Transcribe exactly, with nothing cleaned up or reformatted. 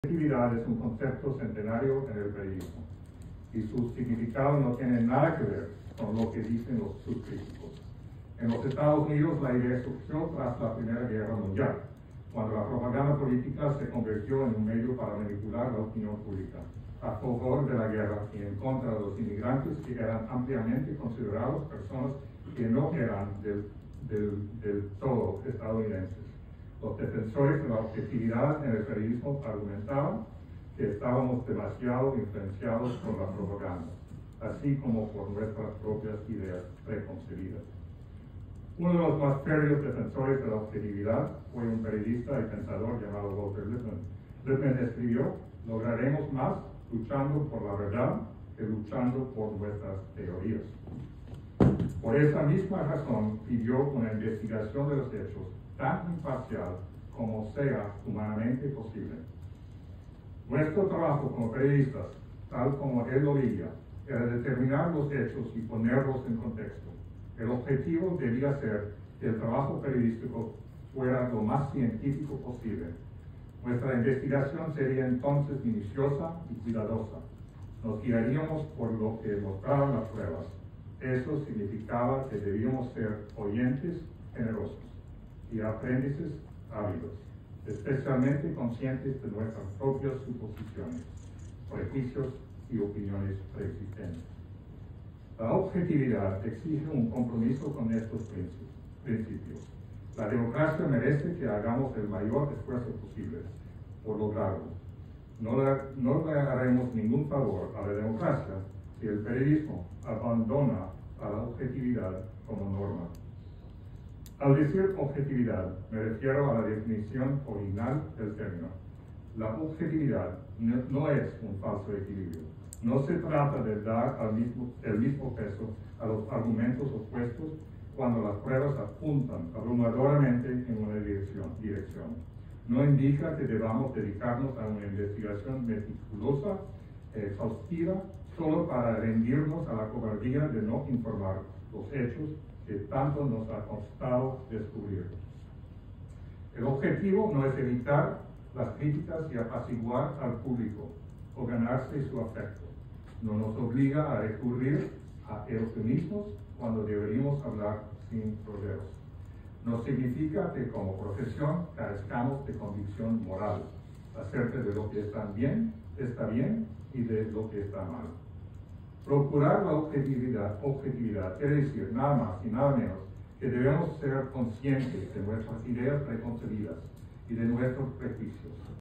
Objetividad es un concepto centenario en el periodismo y su significado no tiene nada que ver con lo que dicen los, sus críticos. En los Estados Unidos la idea surgió tras la Primera Guerra Mundial, cuando la propaganda política se convirtió en un medio para manipular la opinión pública a favor de la guerra y en contra de los inmigrantes que eran ampliamente considerados personas que no eran del, del, del todo estadounidenses. Los defensores de la objetividad en el periodismo argumentaban que estábamos demasiado influenciados por la propaganda, así como por nuestras propias ideas preconcebidas. Uno de los más férreos defensores de la objetividad fue un periodista y pensador llamado Walter Lippmann. Lippmann escribió: "Lograremos más luchando por la verdad que luchando por nuestras teorías". Por esa misma razón pidió una investigación de los hechos tan imparcial como sea humanamente posible. Nuestro trabajo como periodistas, tal como él lo veía, era determinar los hechos y ponerlos en contexto. El objetivo debía ser que el trabajo periodístico fuera lo más científico posible. Nuestra investigación sería entonces minuciosa y cuidadosa. Nos guiaríamos por lo que mostraban las pruebas. Eso significaba que debíamos ser oyentes generosos y aprendices ávidos, especialmente conscientes de nuestras propias suposiciones, prejuicios y opiniones preexistentes. La objetividad exige un compromiso con estos principios. La democracia merece que hagamos el mayor esfuerzo posible por lograrlo. No le, no le haremos ningún favor a la democracia si el periodismo abandona a la objetividad como norma. Al decir objetividad, me refiero a la definición original del término. La objetividad no, no es un falso equilibrio. No se trata de dar al mismo, el mismo peso a los argumentos opuestos cuando las pruebas apuntan abrumadoramente en una dirección. dirección. No indica que debamos dedicarnos a una investigación meticulosa, exhaustiva, solo para rendirnos a la cobardía de no informar los hechos que tanto nos ha costado descubrir. El objetivo no es evitar las críticas y apaciguar al público o ganarse su afecto. No nos obliga a recurrir a eufemismos cuando deberíamos hablar sin rodeos. No significa que como profesión carezcamos de convicción moral acerca de lo que está bien, está bien y de lo que está mal. Procurar la objetividad, objetividad quiere decir nada más y nada menos que debemos ser conscientes de nuestras ideas preconcebidas y de nuestros prejuicios.